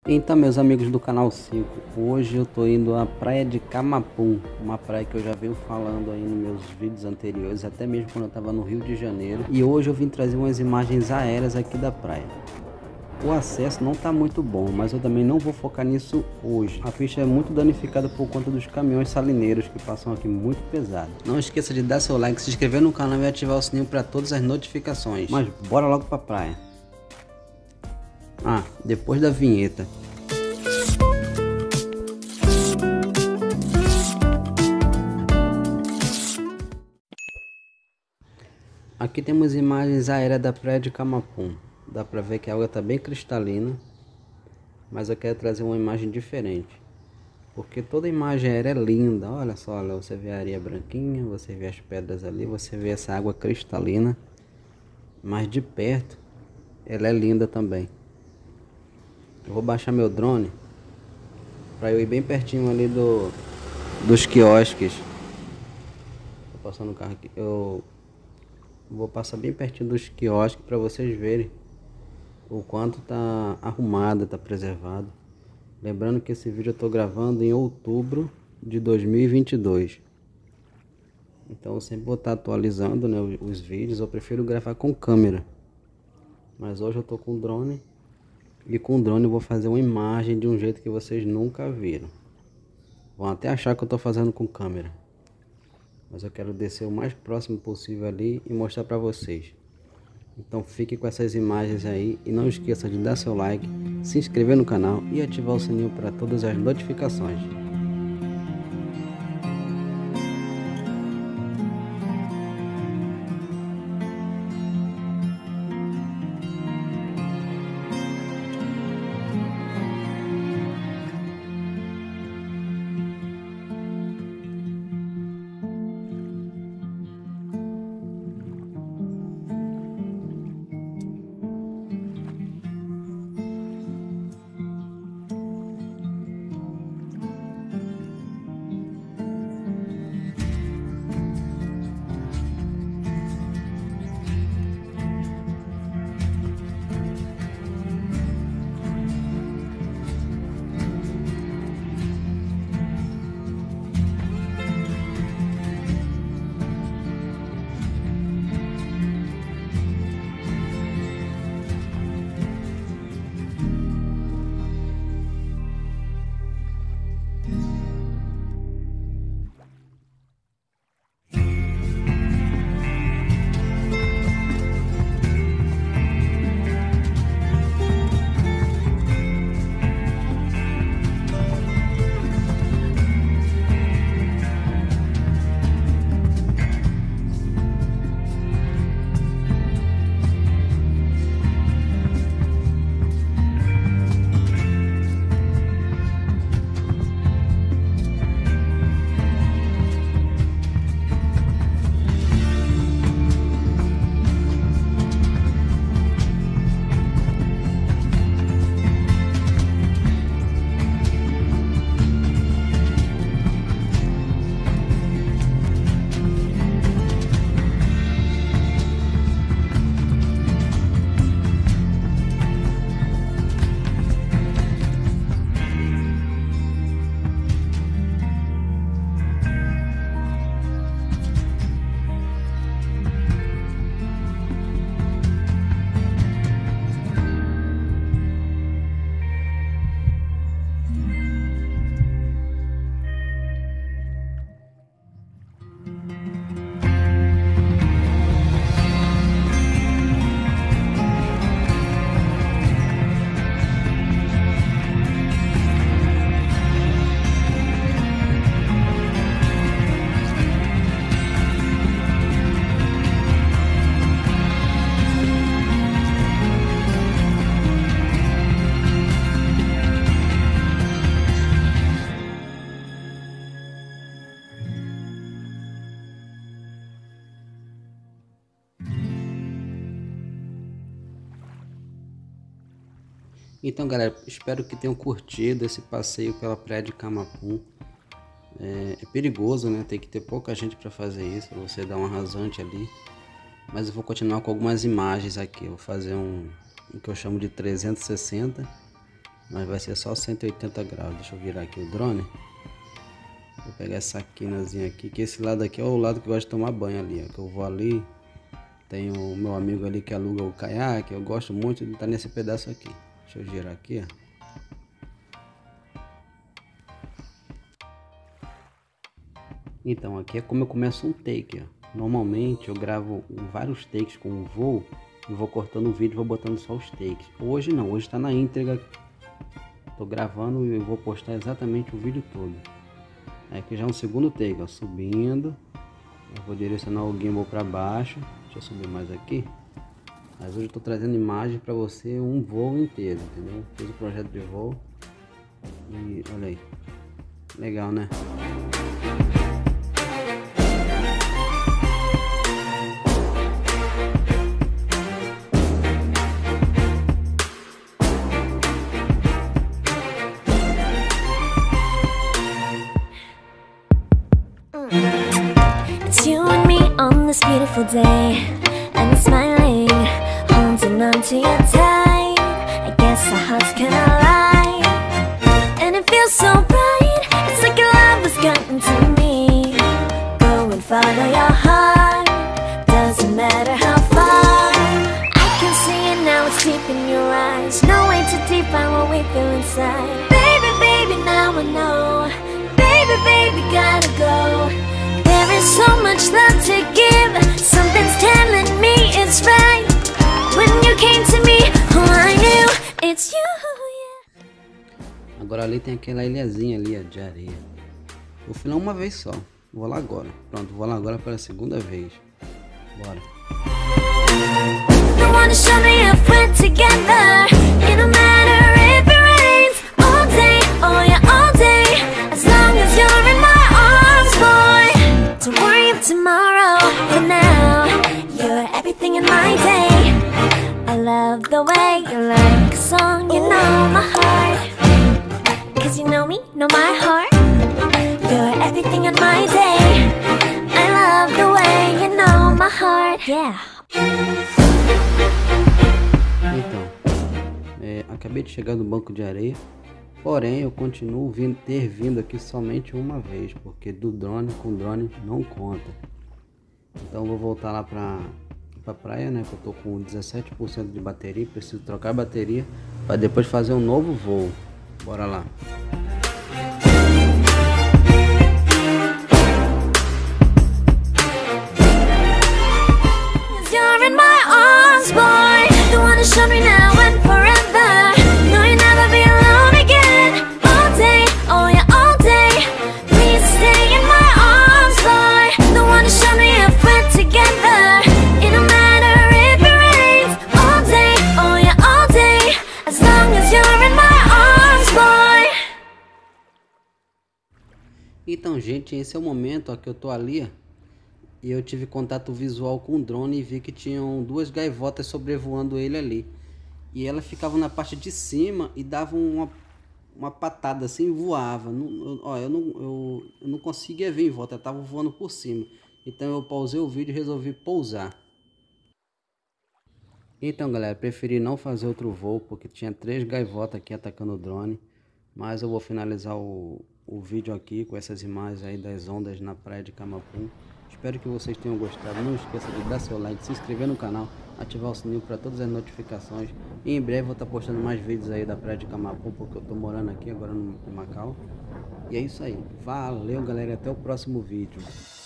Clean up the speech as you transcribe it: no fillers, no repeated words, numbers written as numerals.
Então, meus amigos do canal 5, hoje eu tô indo à praia de Camapum, uma praia que eu já venho falando aí nos meus vídeos anteriores, até mesmo quando eu tava no Rio de Janeiro. E hoje eu vim trazer umas imagens aéreas aqui da praia. O acesso não tá muito bom, mas eu também não vou focar nisso hoje. A pista é muito danificada por conta dos caminhões salineiros que passam aqui muito pesado. Não esqueça de dar seu like, se inscrever no canal e ativar o sininho para todas as notificações. Mas bora logo pra praia. Depois da vinheta. Aqui temos imagens aéreas da praia de Camapum. Dá pra ver que a água tá bem cristalina, mas eu quero trazer uma imagem diferente. Porque toda imagem aérea é linda. Olha só, olha, você vê a areia branquinha, você vê as pedras ali, você vê essa água cristalina. Mas de perto, ela é linda também. Eu vou baixar meu drone para eu ir bem pertinho ali dos quiosques. Tô passando o carro aqui. Eu vou passar bem pertinho dos quiosques para vocês verem o quanto tá arrumado, tá preservado. Lembrando que esse vídeo eu tô gravando em outubro de 2022. Então eu sempre vou estar atualizando, né, os vídeos. Eu prefiro gravar com câmera. Mas hoje eu tô com drone. E com o drone eu vou fazer uma imagem de um jeito que vocês nunca viram. Vão até achar que eu estou fazendo com câmera. Mas eu quero descer o mais próximo possível ali e mostrar para vocês. Então fique com essas imagens aí e não esqueça de dar seu like, se inscrever no canal e ativar o sininho para todas as notificações. Então galera, espero que tenham curtido esse passeio pela praia de Camapum. É perigoso, né? Tem que ter pouca gente para fazer isso, você dá um rasante ali. Mas eu vou continuar com algumas imagens aqui. Eu vou fazer um que eu chamo de 360 mas vai ser só 180 graus. Deixa eu virar aqui o drone. Vou pegar essa quinazinha aqui, que esse lado aqui é o lado que eu gosto de tomar banho ali, ó, que eu vou ali. Tem o meu amigo ali que aluga o caiaque, eu gosto muito de estar nesse pedaço aqui. Deixa eu girar aqui, ó. Então aqui é como eu começo um take, ó. Normalmente eu gravo vários takes com o voo e vou cortando o vídeo e vou botando só os takes. Hoje não, hoje está na íntegra. Tô gravando e eu vou postar exatamente o vídeo todo. Aqui já é um segundo take, ó, subindo. Eu vou direcionar o gimbal para baixo. Deixa eu subir mais aqui. Mas hoje eu tô trazendo imagem para você um voo inteiro, entendeu? Fiz o projeto de voo e olha aí, legal, né? It's you and me on this beautiful day, and you're smiling, holding on to your tight. I guess our hearts can align, and it feels so bright. It's like your love has gotten to me. Go and follow your heart, doesn't matter how far. I can see it now, it's deep in your eyes. No way to define what we feel inside. Baby, baby, now I know. Baby, baby, gotta go. There is so much love to give. Something's telling me it's right. When you came to me, oh, I knew it's you, yeah. Agora ali tem aquela ilhazinha ali, ó, de areia. Vou filmar uma vez só. Vou lá agora. Pronto, vou lá agora pela segunda vez. Bora. You wanna show me if we're together. It don't matter if it rains all day, oh yeah, all day. As long as you're in my arms, boy. Don't worry of tomorrow. For now, you're everything in my day. I love the way you like a song. You know my heart, 'cause you know me, know my heart. You're everything in my day. I love the way you know my heart, yeah. Então, acabei de chegar no banco de areia. Porém, eu continuo ter vindo aqui somente uma vez, porque do drone com drone não conta. Então, eu vou voltar lá pra praia, né? Que eu tô com 17% de bateria, preciso trocar a bateria para depois fazer um novo voo. Bora lá. You're in my arms, boy. You wanna show me now and forever. No, you'll never be alone again. All day, oh yeah, all day. Please stay in my arms, boy. You wanna show me if we're together. It don't matter if it rains. All day, oh yeah, all day. As long as you're in my arms, boy. Então, gente, esse é o momento ó, que eu tô ali, ó. E eu tive contato visual com o drone e vi que tinham duas gaivotas sobrevoando ele ali. E ela ficava na parte de cima e dava uma patada assim e voava. Eu não conseguia ver em volta, ela tava voando por cima. Então eu pausei o vídeo e resolvi pousar. Então galera, preferi não fazer outro voo porque tinha 3 gaivotas aqui atacando o drone. Mas eu vou finalizar o vídeo aqui com essas imagens aí das ondas na praia de Camapum. Espero que vocês tenham gostado. Não esqueça de dar seu like, se inscrever no canal, ativar o sininho para todas as notificações. E em breve vou estar postando mais vídeos aí da praia de Camapum, porque eu tô morando aqui agora no Macau. E é isso aí. Valeu galera, até o próximo vídeo.